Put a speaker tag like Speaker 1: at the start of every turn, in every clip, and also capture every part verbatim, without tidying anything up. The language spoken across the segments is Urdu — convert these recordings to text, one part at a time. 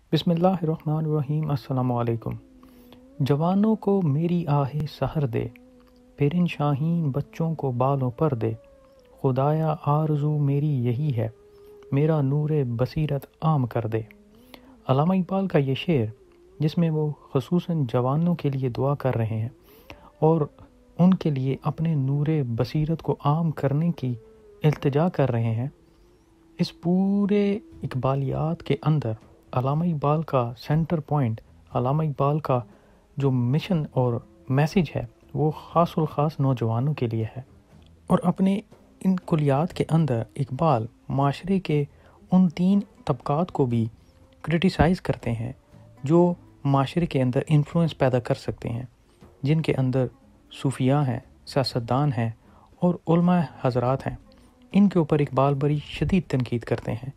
Speaker 1: بسم اللہ الرحمن الرحیم۔ السلام علیکم۔ جوانوں کو میری آہ سحر دے، پرن شاہین بچوں کو بالوں پر دے، خدایا آرزو میری یہی ہے، میرا نور بصیرت عام کر دے۔ علامہ اقبال کا یہ شعر، جس میں وہ خصوصاً جوانوں کے لیے دعا کر رہے ہیں اور ان کے لیے اپنے نور بصیرت کو عام کرنے کی التجا کر رہے ہیں، اس پورے اقبالیات کے اندر علامہ اقبال کا سینٹر پوائنٹ، علامہ اقبال کا جو مشن اور میسیج ہے وہ خاص الخاص نوجوانوں کے لیے ہے۔ اور اپنے ان کلیات کے اندر اقبال معاشرے کے ان تین طبقات کو بھی کرٹیسائز کرتے ہیں جو معاشرے کے اندر انفلوئنس پیدا کر سکتے ہیں، جن کے اندر صوفیاء ہیں، سیاستدان ہیں اور علماء حضرات ہیں۔ ان کے اوپر اقبال بڑی شدید تنقید کرتے ہیں۔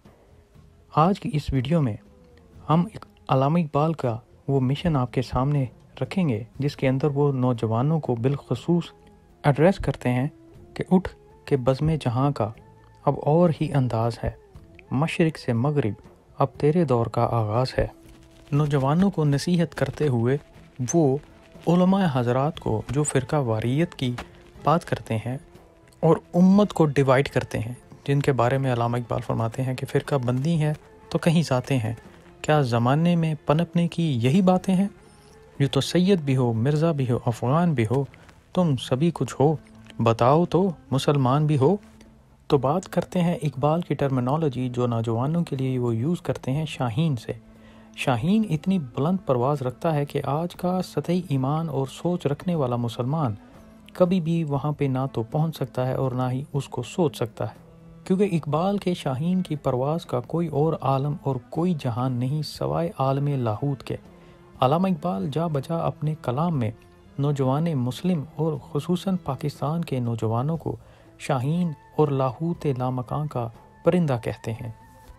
Speaker 1: آج کی اس ویڈیو میں ہم علامہ اقبال کا وہ مشن آپ کے سامنے رکھیں گے، جس کے اندر وہ نوجوانوں کو بالخصوص ایڈریس کرتے ہیں کہ اٹھ کے بزم جہاں کا اب اور ہی انداز ہے، مشرق سے مغرب اب تیرے دور کا آغاز ہے۔ نوجوانوں کو نصیحت کرتے ہوئے وہ علماء حضرات کو جو فرقہ واریت کی بات کرتے ہیں اور امت کو ڈیوائیڈ کرتے ہیں، جن کے بارے میں علامہ اقبال فرماتے ہیں کہ فرقہ بندی ہے تو کہیں ذاتیں ہیں، کیا زمانے میں پنپنے کی یہی باتیں ہیں؟ یہ تو سید بھی ہو، مرزا بھی ہو، افغان بھی ہو، تم سبھی کچھ ہو، بتاؤ تو مسلمان بھی ہو۔ تو بات کرتے ہیں اقبال کی ٹرمینالوجی جو نوجوانوں کے لیے وہ یوز کرتے ہیں شاہین سے۔ شاہین اتنی بلند پرواز رکھتا ہے کہ آج کا سطحی ایمان اور سوچ رکھنے والا مسلمان کبھی بھی وہاں پہ نہ تو پہنچ سکتا ہے اور نہ ہی اس کو سوچ سکتا ہے، کیونکہ اقبال کے شاہین کی پرواز کا کوئی اور عالم اور کوئی جہان نہیں سوائے عالم لاہوت کے۔ علامہ اقبال جا بجا اپنے کلام میں نوجوان مسلم اور خصوصاً پاکستان کے نوجوانوں کو شاہین اور لاہوت لامکاں کا پرندہ کہتے ہیں۔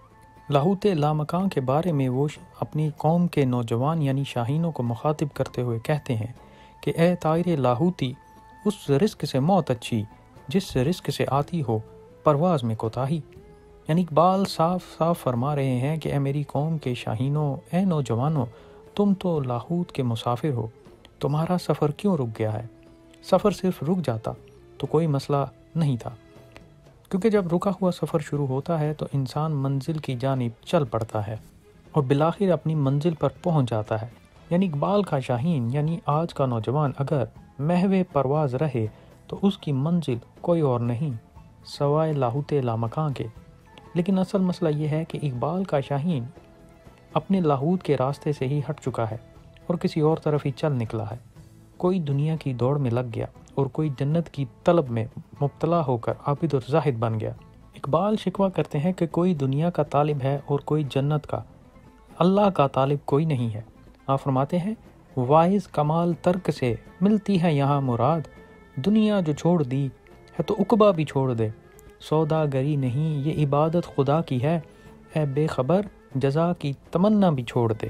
Speaker 1: لاہوت لامکاں کے بارے میں وہ اپنی قوم کے نوجوان یعنی شاہینوں کو مخاطب کرتے ہوئے کہتے ہیں کہ اے طائر لاہوتی، اس رزق سے موت اچھی جس رزق سے آتی ہو پرواز میں کوتاہی۔ یعنی اقبال صاف صاف فرما رہے ہیں کہ اے میری قوم کے شاہینوں، اے نوجوانوں، تم تو لاہوت کے مسافر ہو، تمہارا سفر کیوں رک گیا ہے؟ سفر صرف رک جاتا تو کوئی مسئلہ نہیں تھا، کیونکہ جب رکا ہوا سفر شروع ہوتا ہے تو انسان منزل کی جانب چل پڑتا ہے اور بالآخر اپنی منزل پر پہنچ جاتا ہے۔ یعنی اقبال کا شاہین یعنی آج کا نوجوان اگر محو پرواز رہے تو اس کی منزل کوئی اور نہیں سوائے لاہوت لامکاں کے۔ لیکن اصل مسئلہ یہ ہے کہ اقبال کا شاہین اپنے لاہوت کے راستے سے ہی ہٹ چکا ہے اور کسی اور طرف ہی چل نکلا ہے۔ کوئی دنیا کی دوڑ میں لگ گیا اور کوئی جنت کی طلب میں مبتلا ہو کر عابد اور زاہد بن گیا۔ اقبال شکوہ کرتے ہیں کہ کوئی دنیا کا طالب ہے اور کوئی جنت کا، اللہ کا طالب کوئی نہیں ہے۔ آپ فرماتے ہیں واعظ کمال ترک سے ملتی ہے یہاں مراد، دنیا جو چھوڑ دی ہے تو عقبہ بھی چھوڑ دے، سوداگری نہیں یہ عبادت خدا کی ہے، اے بے خبر جزا کی تمنا بھی چھوڑ دے۔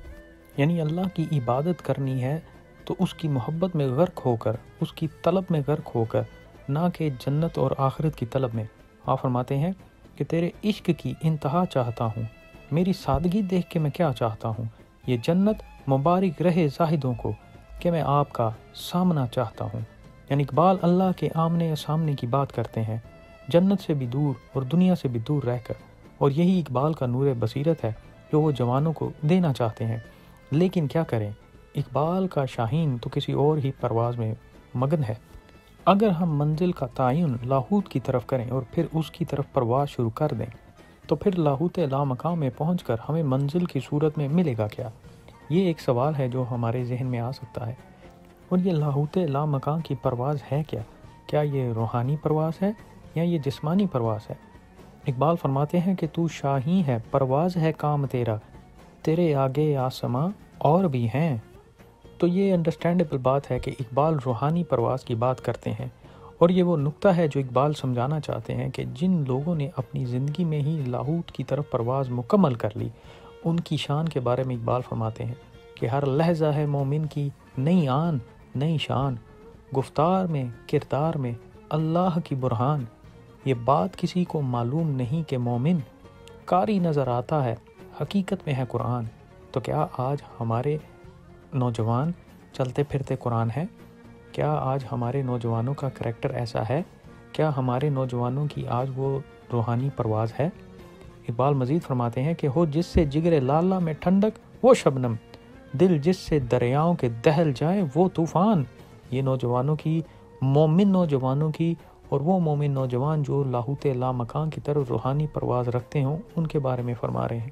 Speaker 1: یعنی اللہ کی عبادت کرنی ہے تو اس کی محبت میں غرق ہو کر، اس کی طلب میں غرق ہو کر، نہ کہ جنت اور آخرت کی طلب میں۔ آپ فرماتے ہیں کہ تیرے عشق کی انتہا چاہتا ہوں، میری سادگی دیکھ کے میں کیا چاہتا ہوں، یہ جنت مبارک رہے زاہدوں کو کہ میں آپ کا سامنا چاہتا ہوں۔ یعنی اقبال اللہ کے آمنے سامنے کی بات کرتے ہیں، جنت سے بھی دور اور دنیا سے بھی دور رہ کر، اور یہی اقبال کا نور بصیرت ہے جو وہ جوانوں کو دینا چاہتے ہیں۔ لیکن کیا کریں، اقبال کا شاہین تو کسی اور ہی پرواز میں مگن ہے۔ اگر ہم منزل کا تعین لاہوت کی طرف کریں اور پھر اس کی طرف پرواز شروع کر دیں تو پھر لاہوت لامکاں میں پہنچ کر ہمیں منزل کی صورت میں ملے گا کیا؟ یہ ایک سوال ہے جو ہمارے ذہن میں آ سکتا ہے۔ اور یہ لاہوت لامکاں کی پرواز ہے کیا؟ کیا یہ روحانی پرواز ہے یا یہ جسمانی پرواز ہے؟ اقبال فرماتے ہیں کہ تو شاہی ہے، پرواز ہے کام تیرا، تیرے آگے آسماں اور بھی ہیں۔ تو یہ انڈرسٹینڈیبل بات ہے کہ اقبال روحانی پرواز کی بات کرتے ہیں، اور یہ وہ نقطہ ہے جو اقبال سمجھانا چاہتے ہیں کہ جن لوگوں نے اپنی زندگی میں ہی لاہوت کی طرف پرواز مکمل کر لی، ان کی شان کے بارے میں اقبال فرماتے ہیں کہ ہر لحظہ ہے مومن کی نئی آن نئی شان، گفتار میں کردار میں اللہ کی برہان، یہ بات کسی کو معلوم نہیں کہ مومن قاری نظر آتا ہے، حقیقت میں ہے قرآن۔ تو کیا آج ہمارے نوجوان چلتے پھرتے قرآن ہیں؟ کیا آج ہمارے نوجوانوں کا کریکٹر ایسا ہے؟ کیا ہمارے نوجوانوں کی آج وہ روحانی پرواز ہے؟ اقبال مزید فرماتے ہیں کہ ہو جس سے جگر لالا میں ٹھنڈک وہ شبنم، دل جس سے دریاؤں کے دہل جائیں وہ طوفان۔ یہ نوجوانوں کی، مومن نوجوانوں کی، اور وہ مومن نوجوان جو لاہوت لامکان کی طرف روحانی پرواز رکھتے ہوں، ان کے بارے میں فرما رہے ہیں۔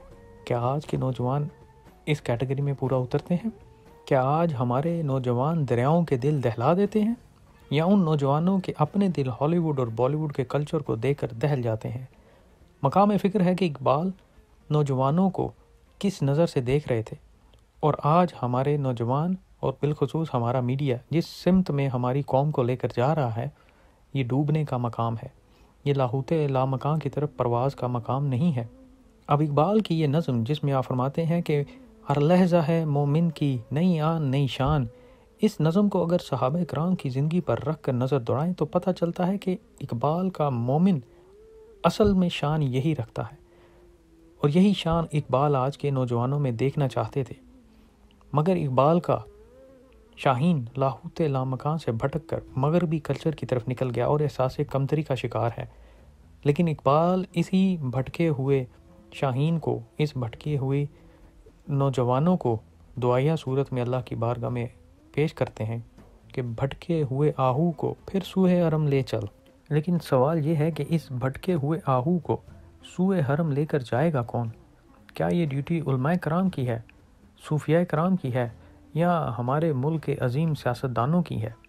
Speaker 1: کیا آج کے نوجوان اس کیٹیگری میں پورا اترتے ہیں؟ کیا آج ہمارے نوجوان دریاؤں کے دل دہلا دیتے ہیں، یا ان نوجوانوں کے اپنے دل ہالی ووڈ اور بالی ووڈ کے کلچر کو دیکھ کر دہل جاتے ہیں؟ مقام فکر ہے کہ اقبال نوجوانوں کو کس نظر سے دیکھ رہے تھے، اور آج ہمارے نوجوان اور بالخصوص ہمارا میڈیا جس سمت میں ہماری قوم کو لے کر جا رہا ہے، یہ ڈوبنے کا مقام ہے، یہ لاہوت لامکان کی طرف پرواز کا مقام نہیں ہے۔ اب اقبال کی یہ نظم جس میں آپ فرماتے ہیں کہ ہر لحظہ ہے مومن کی نئی آن نئی شان، اس نظم کو اگر صحابہ کرام کی زندگی پر رکھ کر نظر دوڑائیں تو پتہ چلتا ہے کہ اقبال کا مومن اصل میں شان یہی رکھتا ہے، اور یہی شان اقبال آج کے نوجوانوں میں دیکھنا چاہتے تھے، مگر اقبال کا شاہین لاہوت لامکان سے بھٹک کر مغربی کلچر کی طرف نکل گیا اور احساس کمتری کا شکار ہے۔ لیکن اقبال اسی بھٹکے ہوئے شاہین کو، اس بھٹکے ہوئے نوجوانوں کو دعائیہ صورت میں اللہ کی بارگاہ میں پیش کرتے ہیں کہ بھٹکے ہوئے آہو کو پھر سوئے حرم لے چل۔ لیکن سوال یہ ہے کہ اس بھٹکے ہوئے آہو کو سوئے حرم لے کر جائے گا کون؟ کیا یہ ڈیوٹی علماء کرام کی ہے، صوفیاء کرام کی ہے، یا ہمارے ملک کے عظیم سیاستدانوں کی ہے؟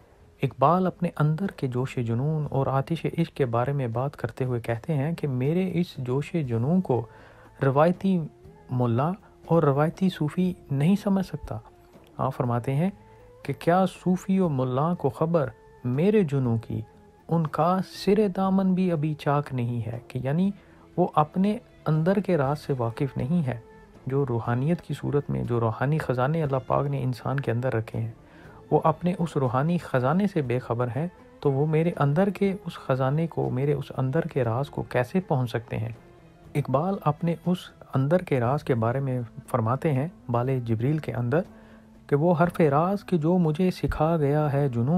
Speaker 1: اقبال اپنے اندر کے جوش جنون اور آتش عشق کے بارے میں بات کرتے ہوئے کہتے ہیں کہ میرے اس جوش جنون کو روایتی ملا اور روایتی صوفی نہیں سمجھ سکتا۔ آپ فرماتے ہیں کہ کیا صوفی و ملا کو خبر میرے جنوں کی، ان کا سر دامن بھی ابھی چاک نہیں ہے، کہ یعنی وہ اپنے اندر کے راز سے واقف نہیں ہے، جو روحانیت کی صورت میں جو روحانی خزانے اللہ پاک نے انسان کے اندر رکھے ہیں، وہ اپنے اس روحانی خزانے سے بے خبر ہیں، تو وہ میرے اندر کے اس خزانے کو، میرے اس اندر کے راز کو کیسے پہنچ سکتے ہیں؟ اقبال اپنے اس اندر کے راز کے بارے میں فرماتے ہیں بال جبریل کے اندر کہ وہ حرف راز کہ جو مجھے سکھا گیا ہے جنوں،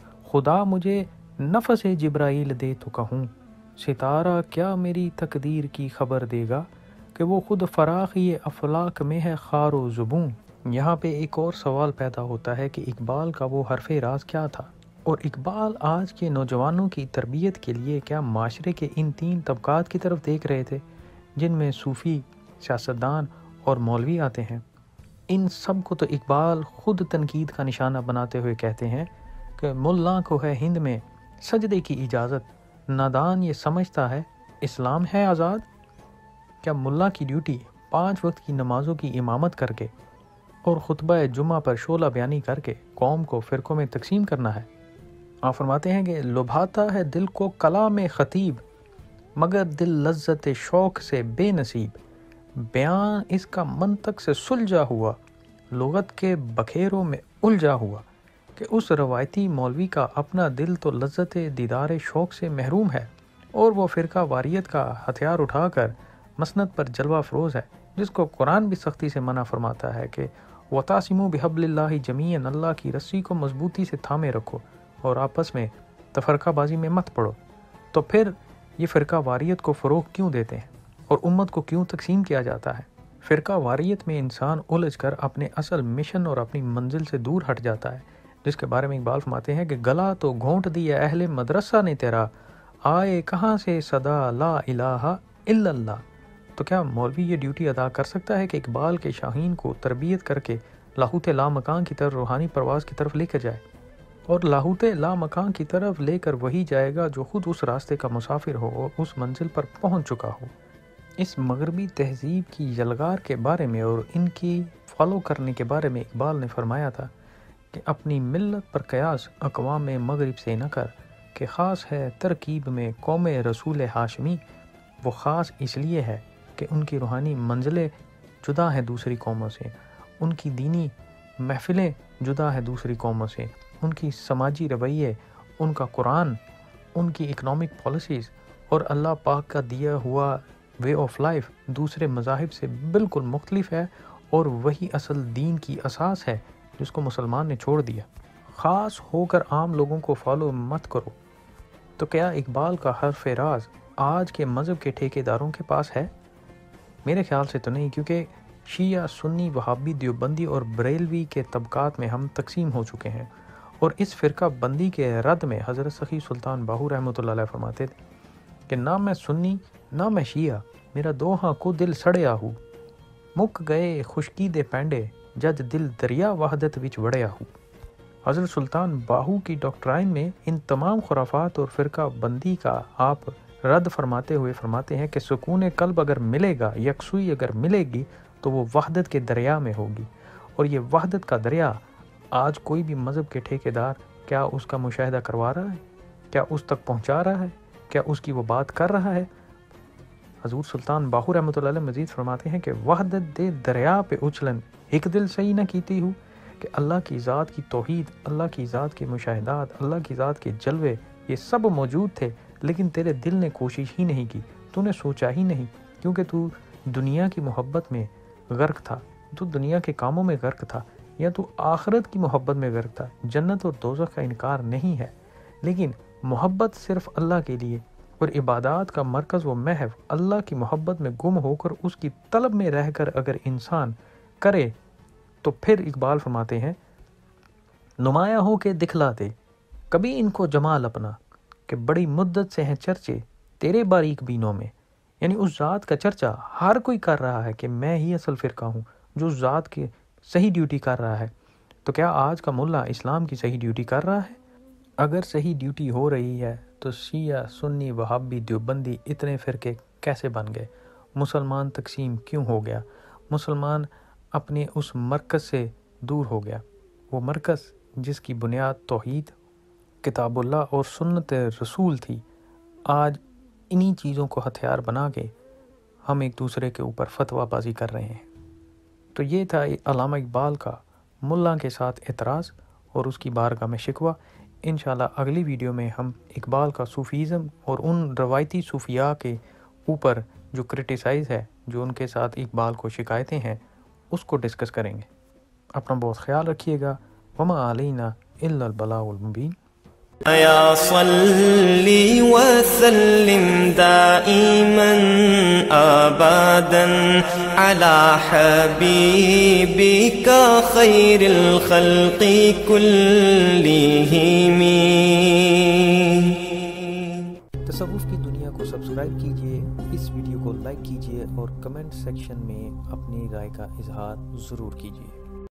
Speaker 1: خدا مجھے نفس جبرائیل دے تو کہوں، ستارہ کیا میری تقدیر کی خبر دے گا، کہ وہ خود فراخی افلاک میں ہے خار و زبوں۔ یہاں پہ ایک اور سوال پیدا ہوتا ہے کہ اقبال کا وہ حرف راز کیا تھا، اور اقبال آج کے نوجوانوں کی تربیت کے لیے کیا معاشرے کے ان تین طبقات کی طرف دیکھ رہے تھے جن میں صوفی، سیاستدان اور مولوی آتے ہیں؟ ان سب کو تو اقبال خود تنقید کا نشانہ بناتے ہوئے کہتے ہیں کہ ملا کو ہے ہند میں سجدے کی اجازت، نادان یہ سمجھتا ہے اسلام ہے آزاد۔ کیا ملا کی ڈیوٹی پانچ وقت کی نمازوں کی امامت کر کے اور خطبہ جمعہ پر شعلہ بیانی کر کے قوم کو فرقوں میں تقسیم کرنا ہے؟ آپ فرماتے ہیں کہ لبھاتا ہے دل کو کلام خطیب، مگر دل لذت شوق سے بے نصیب، بیان اس کا منطق سے سلجھا ہوا، لغت کے بکھیروں میں الجھا ہوا، کہ اس روایتی مولوی کا اپنا دل تو لذت دیدار شوق سے محروم ہے، اور وہ فرقہ واریت کا ہتھیار اٹھا کر مسند پر جلوہ فروز ہے، جس کو قرآن بھی سختی سے منع فرماتا ہے کہ وَتَعْصِمُوا بِحَبْلِ اللَّهِ جَمِيعًا، اللہ کی رسی کو مضبوطی سے تھامے رکھو اور آپس میں تفرقہ بازی میں مت پڑو۔ تو پھر یہ فرقہ واریت کو فروغ کیوں دیتے ہیں اور امت کو کیوں تقسیم کیا جاتا ہے؟ فرقہ واریت میں انسان الجھ کر اپنے اصل مشن اور اپنی منزل سے دور ہٹ جاتا ہے، جس کے بارے میں اقبال فرماتے ہیں کہ گلا تو گھونٹ دیا اہل مدرسہ نے تیرا، آئے کہاں سے صدا لا الہ الا اللہ۔ تو کیا مولوی یہ ڈیوٹی ادا کر سکتا ہے کہ اقبال کے شاہین کو تربیت کر کے لاہوت لامکان کی طرف، روحانی پرواز کی طرف لے کر جائے؟ اور لاہوت لامکان کی طرف لے کر وہی جائے گا جو خود اس راستے کا مسافر ہو اور اس منزل پر پہنچ چکا ہو۔ اس مغربی تہذیب کی یلغار کے بارے میں اور ان کی فالو کرنے کے بارے میں اقبال نے فرمایا تھا کہ اپنی ملت پر قیاس اقوام مغرب سے نہ کر، کہ خاص ہے ترکیب میں قوم رسول ہاشمی۔ وہ خاص اس لیے ہے کہ ان کی روحانی منزلیں جدا ہیں دوسری قوموں سے، ان کی دینی محفلیں جدا ہیں دوسری قوموں سے، ان کی سماجی رویے، ان کا قرآن، ان کی اکنامک پالیسیز اور اللہ پاک کا دیا ہوا وے آف لائف دوسرے مذاہب سے بالکل مختلف ہے اور وہی اصل دین کی اساس ہے جس کو مسلمان نے چھوڑ دیا۔ خاص ہو کر عام لوگوں کو فالو مت کرو۔ تو کیا اقبال کا حرف راز آج کے مذہب کے ٹھیکیداروں کے پاس ہے؟ میرے خیال سے تو نہیں، کیونکہ شیعہ، سنی، وہابی، دیوبندی اور بریلوی کے طبقات میں ہم تقسیم ہو چکے ہیں، اور اس فرقہ بندی کے رد میں حضرت سخی سلطان باہو رحمۃ اللہ علیہ فرماتے تھے کہ نہ میں سنی نہ میں شیعہ، میرا دوہاں کو دل سڑیا ہو، مک گئے خشکی دے پینڈے جد دل دریا وحدت وچ وڑیا ہو۔ حضرت سلطان باہو کی ڈاکٹرائن میں ان تمام خرافات اور فرقہ بندی کا آپ رد فرماتے ہوئے فرماتے ہیں کہ سکون قلب اگر ملے گا، یکسوئی اگر ملے گی تو وہ وحدت کے دریا میں ہوگی، اور یہ وحدت کا دریا آج کوئی بھی مذہب کے ٹھیکیدار کیا اس کا مشاہدہ کروا رہا ہے؟ کیا اس تک پہنچا رہا ہے؟ کیا اس کی وہ بات کر رہا ہے؟ حضور سلطان باہو رحمۃ اللہ علیہ مزید فرماتے ہیں کہ وحدت دے دریا پہ اچھلن ایک دل صحیح نہ کیتی ہوں، کہ اللہ کی ذات کی توحید، اللہ کی ذات کے مشاہدات، اللہ کی ذات کے جلوے یہ سب موجود تھے، لیکن تیرے دل نے کوشش ہی نہیں کی، تو نے سوچا ہی نہیں، کیونکہ تو دنیا کی محبت میں غرق تھا، تو دنیا کے کاموں میں غرق تھا، یا تو آخرت کی محبت میں غرق تھا۔ جنت اور دوزخ کا انکار نہیں ہے، لیکن محبت صرف اللہ کے لیے، اور عبادات کا مرکز و محو اللہ کی محبت میں گم ہو کر اس کی طلب میں رہ کر اگر انسان کرے تو پھر اقبال فرماتے ہیں نمایاں ہو کے دکھلا دے کبھی ان کو جمال اپنا، کہ بڑی مدت سے ہیں چرچے تیرے باریک بینوں میں، یعنی اس ذات کا چرچا ہر کوئی کر رہا ہے کہ میں ہی اصل فرقہ ہوں جو اس ذات کی صحیح ڈیوٹی کر رہا ہے۔ تو کیا آج کا ملا اسلام کی صحیح ڈیوٹی کر رہا ہے؟ اگر صحیح ڈیوٹی ہو رہی ہے تو شیعہ، سنی، وہابی، دیوبندی اتنے فرقے کیسے بن گئے؟ مسلمان تقسیم کیوں ہو گیا؟ مسلمان اپنے اس مرکز سے دور ہو گیا، وہ مرکز جس کی بنیاد توحید، کتاب اللہ اور سنت رسول تھی۔ آج انہی چیزوں کو ہتھیار بنا کے ہم ایک دوسرے کے اوپر فتویٰ بازی کر رہے ہیں۔ تو یہ تھا علامہ اقبال کا ملا کے ساتھ اعتراض اور اس کی بارگاہ میں شکوہ۔ انشاءاللہ اگلی ویڈیو میں ہم اقبال کا صوفیزم اور ان روایتی صوفیاء کے اوپر جو کرٹیسائز ہے، جو ان کے ساتھ اقبال کو شکایتیں ہیں، اس کو ڈسکس کریں گے۔ اپنا بہت خیال رکھیے گا۔ وما علینا الا البلاغ المبین۔
Speaker 2: یا صلی وسلم دائما ابدا علی حبیبک خیر الخلق کلہم۔
Speaker 1: تصوف کی دنیا کو سبسکرائب کیجئے، اس ویڈیو کو لائک کیجئے اور کمنٹ سیکشن میں اپنی رائے کا اظہار ضرور کیجئے۔